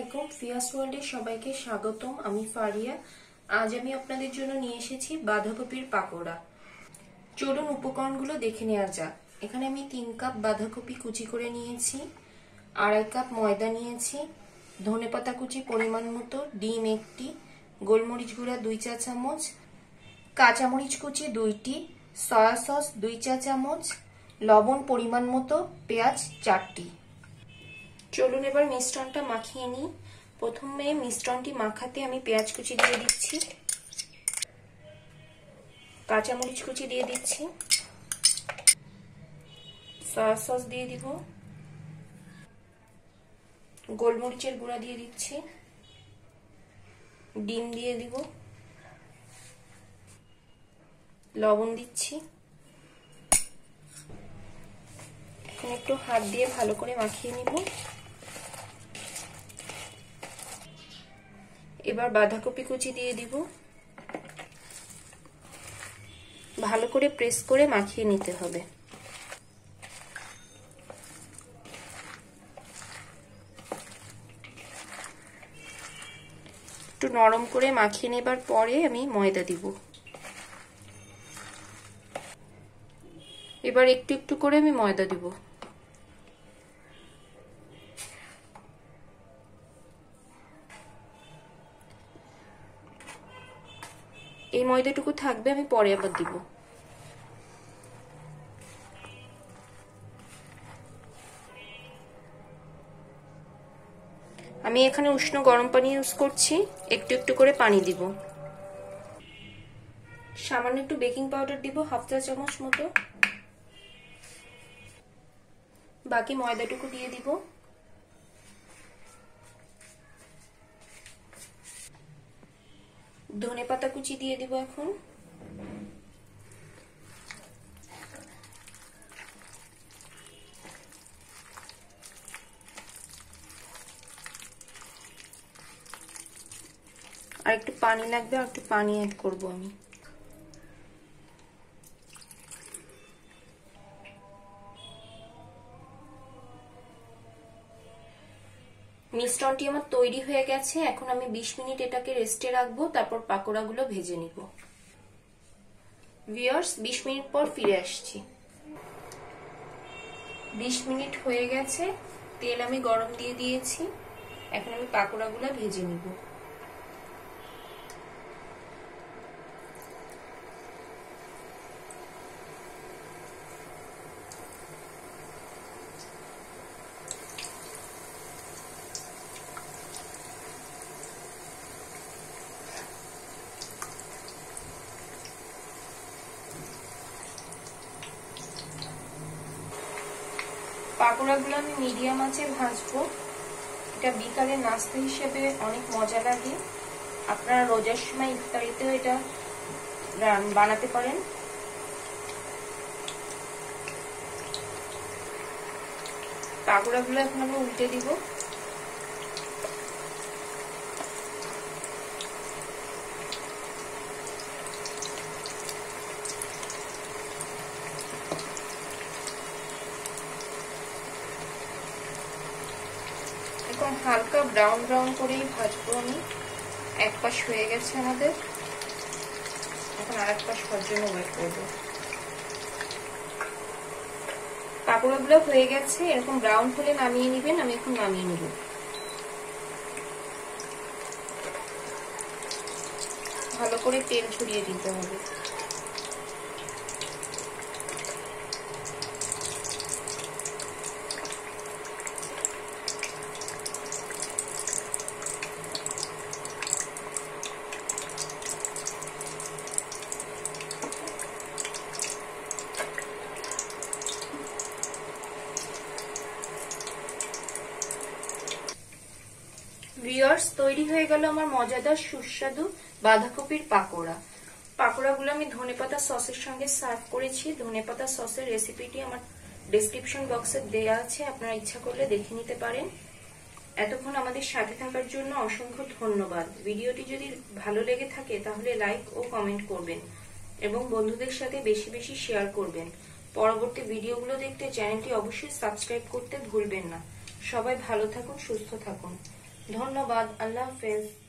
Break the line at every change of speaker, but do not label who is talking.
আলাইকুম ফিয়াস ওয়ার্ল্ডে সবাইকে স্বাগতম। আমি ফারিয়া। আজ আমি আপনাদের জন্য নিয়ে এসেছি বাঁধাকপির পাকোড়া। চলুন উপকরণগুলো দেখে নেওয়া যাক। এখানে আমি 3 কাপ বাঁধাকপি কুচি করে নিয়েছি, 2.5 কাপ ময়দা নিয়েছি, ধনেপাতা কুচি পরিমাণ মতো, ডিম 1টি, গোলমরিচ গুঁড়া 2 চা চামচ, কাঁচামরিচ কুচি 2টি, সয়া সস 2 চা চামচ, লবণ পরিমাণ মতো, পেঁয়াজ 4টি। চলুন এবার মিশ্রণটা মাখিয়ে নিই। প্রথমে মিশ্রণটি মাখাতে আমি পেঁয়াজ কুচি দিয়ে দিচ্ছি, কাঁচামরিচ কুচি দিয়ে দিচ্ছি, সয়া সস দিয়ে দিব, গোলমরিচের গুঁড়া দিয়ে দিচ্ছি, ডিম দিয়ে দিব, লবণ দিচ্ছি। এখন একটু হাত দিয়ে ভালো করে মাখিয়ে নিব। এবার বাঁধাকপি কুচি দিয়ে দিব, ভালো করে প্রেস করে মাখিয়ে নিতে হবে। একটু নরম করে মাখিয়ে নেবার পরে আমি ময়দা দিব। এবার একটু একটু করে আমি ময়দা দিব। এই ময়দাটুকু থাকবে, আমি পরে আবার দিব। আমি এখানে উষ্ণ গরম পানি ইউজ করছি, একটু একটু করে পানি দিব। সামান্য একটু বেকিং পাউডার দিব, 1/2 চা চামচ মতো। বাকি ময়দাটুকু দিয়ে দিব। ধনেপাতা কুচি দিয়ে দিব এখন। আর একটু পানি লাগবে, আর একটু পানি অ্যাড করব আমি। মিশ্রণটি আমার তৈরি হয়ে গেছে। এখন আমি 20 মিনিট এটাকে রেস্টে রাখবো, তারপর পাকোড়াগুলো ভেজে নিব। ভিউয়ার্স, 20 মিনিট পর ফিরে আসছি। 20 মিনিট হয়ে গেছে, তেল আমি গরম দিয়ে দিয়েছি। এখন আমি পাকোড়াগুলো ভেজে নিব। পাকোড়াগুলো আমি মিডিয়াম আঁচে ভাজবো। এটা বিকালে নাস্তা হিসেবে অনেক মজা লাগে। আপনারা রোজার সময় ইফতারিতেও এটা বানাতে পারেন। পাকোড়াগুলো এখন আমি উল্টে দিব। এখন হালকা ব্রাউন ব্রাউন করেই ভাজবো আমি। এক পাশ হয়ে গেছে আমাদের, এখন আরেক পাশ হওয়ার জন্য ওয়েট করবো। পাকোড়াগুলো হয়ে গেছে, এরকম ব্রাউন হলে নামিয়ে নিবেন। আমি এখন নামিয়ে নিব। ভালো করে তেল ছড়িয়ে দিতে হবে। ভিউয়ার্স, তৈরি হয়ে গেল আমার মজাদার সুস্বাদু বাঁধাকপির পাকোড়া। পাকোড়াগুলো আমি ধনেপাতা সসের সঙ্গে সার্ভ করেছি। ধনেপাতা সসের রেসিপিটি আমার ডেসক্রিপশন বক্সে দেওয়া আছে, আপনারা ইচ্ছা করলে দেখে নিতে পারেন। এতক্ষণ আমাদের সাথে থাকার জন্য অসংখ্য ধন্যবাদ। ভিডিওটি যদি ভালো লেগে থাকে তাহলে লাইক ও কমেন্ট করবেন এবং বন্ধুদের সাথে বেশি বেশি শেয়ার করবেন। পরবর্তী ভিডিওগুলো দেখতে চ্যানেলটি অবশ্যই সাবস্ক্রাইব করতে ভুলবেন না। সবাই ভালো থাকুন, সুস্থ থাকুন। ধন্যবাদ, আল্লাহ হাফেজ।